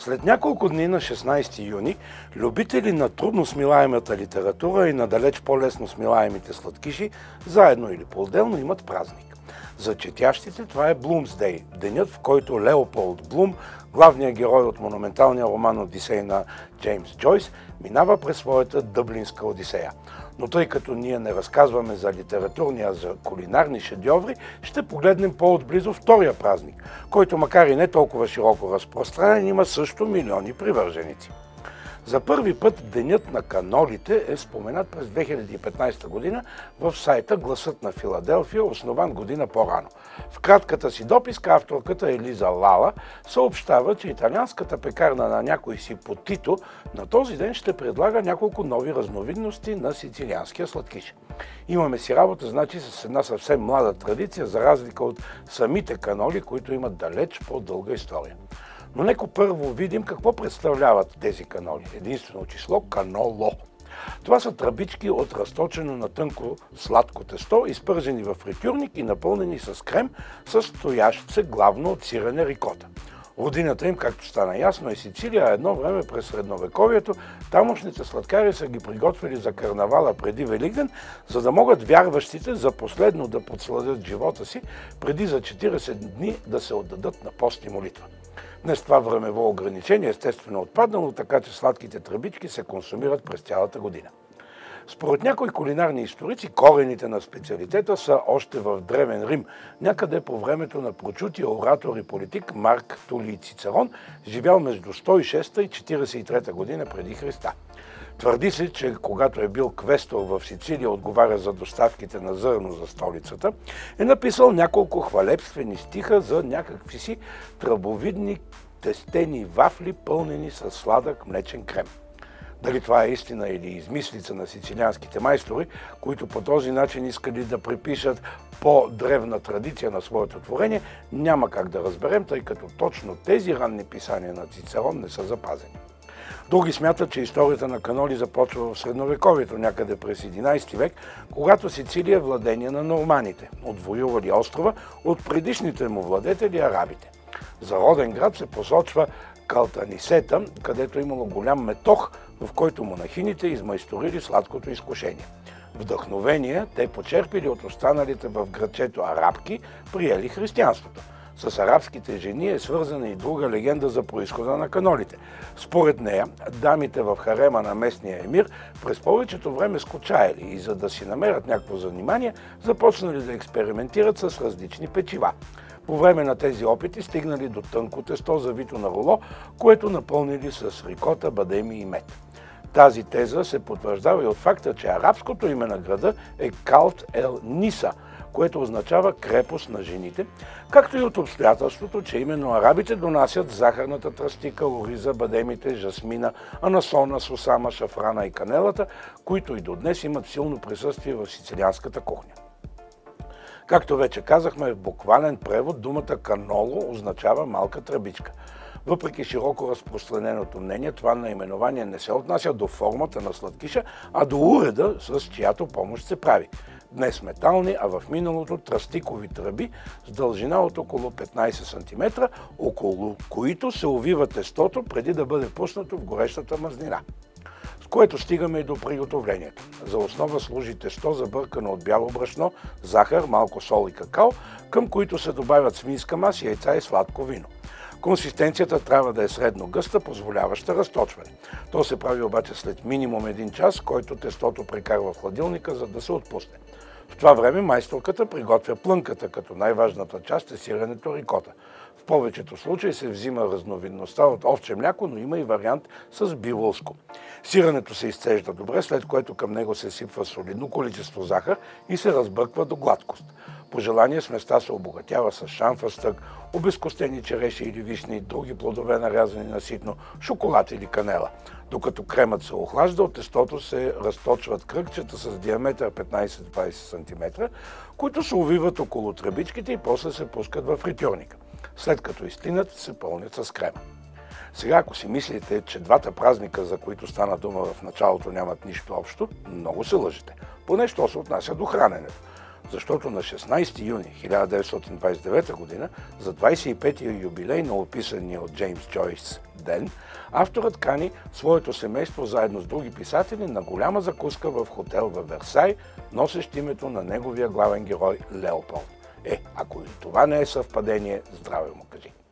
След няколко дни на 16 юни, любители на трудно смилаемата литература и на далеч по-лесно смилаемите сладкиши, заедно или по-отделно имат празник. За четящите това е Блумсдей, денят, в който Леополд Блум, главният герой от монументалния роман Одисей на Джеймс Джойс, минава през своята дъблинска Одисея. Но тъй като ние не разказваме за литературни, а за кулинарни шедьоври, ще погледнем по-отблизо втория празник, който макар и не толкова широко разпространен, има също милиони привърженици. За първи път Денят на канолите е споменат през 2015 година в сайта Гласът на Филаделфия, основан година по-рано. В кратката си дописка авторката Елиза Лала съобщава, че италианската пекарна на някой си Потито на този ден ще предлага няколко нови разновидности на сицилианския сладкиш. Имаме си работа, значи, с една съвсем млада традиция, за разлика от самите каноли, които имат далеч по-дълга история. Но нека първо видим какво представляват тези каноли. Единствено число – каноло. Това са тръбички от разточено на тънко сладко тесто, изпържени в фритюрник и напълнени с крем, състоящ се главно от сирене рикота. Родината им, както стана ясно, е Сицилия, а едно време през средновековието тамошните сладкари са ги приготвили за карнавала преди Великден, за да могат вярващите за последно да подсладят живота си, преди за 40 дни да се отдадат на пост и молитва. Днес това времево ограничение естествено отпаднало, така че сладките тръбички се консумират през цялата година. Според някои кулинарни историци, корените на специалитета са още в Древен Рим, някъде по времето на прочутия оратор и политик Марк Тулий Цицерон, живял между 106 и 43 година преди Христа. Твърди се, че когато е бил квестор в Сицилия, отговаря за доставките на зърно за столицата, е написал няколко хвалебствени стиха за някакви си тръбовидни тестени вафли, пълнени с сладък млечен крем. Дали това е истина или измислица на сицилианските майстори, които по този начин искали да припишат по-древна традиция на своето творение, няма как да разберем, тъй като точно тези ранни писания на Цицерон не са запазени. Други смятат, че историята на каноли започва в средновековието, някъде през 11 век, когато Сицилия е владение на норманите, отвоювали острова от предишните му владетели арабите. За роден град се посочва Калтанисета, където имало голям метох, в който монахините измайсторили сладкото изкушение. Вдъхновение те почерпили от останалите в градчето арабки, приели християнството. С арабските жени е свързана и друга легенда за произхода на канолите. Според нея, дамите в харема на местния емир през повечето време скучаели и за да си намерят някакво занимание, започнали да експериментират с различни печива. По време на тези опити стигнали до тънко тесто, завито на роло, което напълнили с рикота, бадеми и мед. Тази теза се потвърждава и от факта, че арабското име на града е Калт ел Ниса, което означава крепост на жените, както и от обстоятелството, че именно арабите донасят захарната тръстика, ориза, бадемите, жасмина, анасона, сусама, шафрана и канелата, които и до днес имат силно присъствие в сицилианската кухня. Както вече казахме, в буквален превод думата каноло означава малка тръбичка. Въпреки широко разпространеното мнение, това наименование не се отнася до формата на сладкиша, а до уреда, с чиято помощ се прави. Днес метални, а в миналото тръстикови тръби с дължина от около 15 см, около които се увива тестото преди да бъде пуснато в горещата мазнина. С което стигаме и до приготовлението. За основа служи тесто, забъркано от бяло брашно, захар, малко сол и какао, към които се добавят свинска маса, яйца и сладко вино. Консистенцията трябва да е средно гъста, позволяваща разточване. То се прави обаче след минимум 1 час, който тестото прекарва в хладилника, за да се отпусне. В това време майсторката приготвя плънката, като най-важната част е сиренето рикота. В повечето случаи се взима разновидността от овче мляко, но има и вариант с биволско. Сиренето се изцежда добре, след което към него се сипва солидно количество захар и се разбърква до гладкост. По желание сместа се обогатява с шанфастък, обезкостени череши или вишни, други плодове нарязани на ситно, шоколад или канела. Докато кремът се охлажда, от тестото се разточват кръгчета с диаметър 15-20 см, които се увиват около тръбичките и после се пускат в фритюрника. След като изтинат, се пълнят с крема. Сега, ако си мислите, че двата празника, за които стана дума в началото, нямат нищо общо, много се лъжете. Поне що се отнася до храненето. защото на 16 юни 1929 г., за 25-я юбилей на описания от Джеймс Джойс ден, авторът кани своето семейство заедно с други писатели на голяма закуска в хотел във Версай, носещ името на неговия главен герой Леополд. Ако и това не е съвпадение, здраве му кажи.